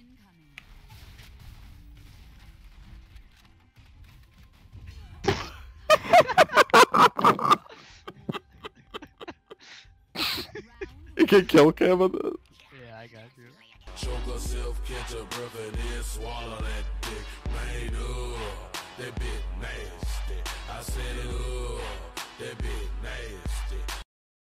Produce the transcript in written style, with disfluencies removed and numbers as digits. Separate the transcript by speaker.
Speaker 1: You can kill Cam with it.
Speaker 2: Yeah, I got you.
Speaker 3: Choke herself, catch her breath, and then swallow that dick.